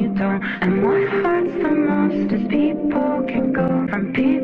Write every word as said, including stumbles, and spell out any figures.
you don't. And what hurts the most is people can go from people